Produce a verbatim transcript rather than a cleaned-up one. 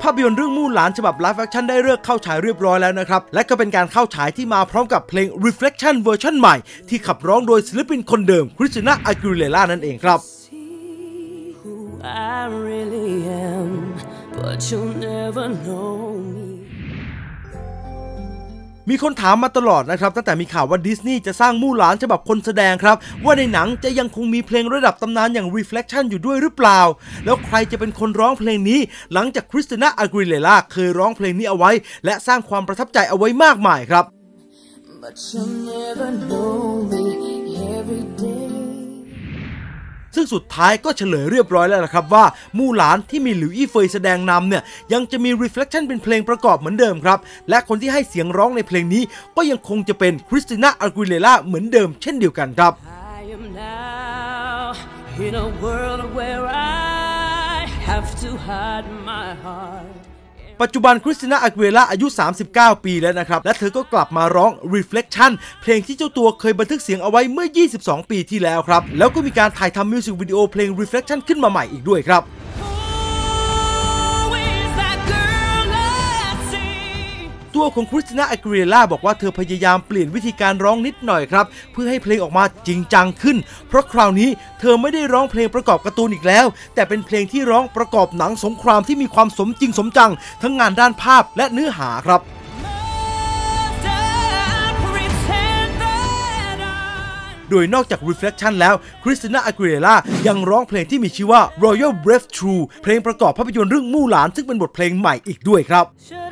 ภาพยนตร์เรื่องมู่หลานฉบับไลฟ์แอคชั่นได้เลิกเข้าฉายเรียบร้อยแล้วนะครับและก็เป็นการเข้าฉายที่มาพร้อมกับเพลง Reflection เวอร์ชันใหม่ที่ขับร้องโดยศิลปินคนเดิมคริสติน่า อากิเลล่านั่นเองครับมีคนถามมาตลอดนะครับตั้งแต่มีข่าวว่าดิสนีย์จะสร้างมู่หลานฉบับคนแสดงครับว่าในหนังจะยังคงมีเพลงระดับตำนานอย่าง Reflection อยู่ด้วยหรือเปล่าแล้วใครจะเป็นคนร้องเพลงนี้หลังจากคริสติน่า อากิเลล่าเคยร้องเพลงนี้เอาไว้และสร้างความประทับใจเอาไว้มากมายครับซึ่งสุดท้ายก็เฉลยเรียบร้อยแล้วนะครับว่ามู่หลานที่มีหลิวอี้เฟยแสดงนำเนี่ยยังจะมี Reflection เป็นเพลงประกอบเหมือนเดิมครับและคนที่ให้เสียงร้องในเพลงนี้ก็ยังคงจะเป็นคริสติน่า อากิเลล่าเหมือนเดิมเช่นเดียวกันครับปัจจุบันคริสติน่า อากิเลล่าอายุสามสิบเก้าปีแล้วนะครับและเธอก็กลับมาร้อง Reflection เพลงที่เจ้าตัวเคยบันทึกเสียงเอาไว้เมื่อยี่สิบสองปีที่แล้วครับแล้วก็มีการถ่ายทำมิวสิกวิดีโอเพลง Reflection ขึ้นมาใหม่อีกด้วยครับตัวของคริสติน่า อากิเลล่าบอกว่าเธอพยายามเปลี่ยนวิธีการร้องนิดหน่อยครับเพื่อให้เพลงออกมาจริงจังขึ้นเพราะคราวนี้เธอไม่ได้ร้องเพลงประกอบการ์ตูนอีกแล้วแต่เป็นเพลงที่ร้องประกอบหนังสงครามที่มีความสมจริงสมจังทั้งงานด้านภาพและเนื้อหาครับโดยนอกจาก Reflection แล้วคริสติน่า อากิเลล่ายังร้องเพลงที่มีชื่อว่า Royal Breakthrough เพลงประกอบภาพยนตร์เรื่องมู่หลานซึ่งเป็นบทเพลงใหม่อีกด้วยครับ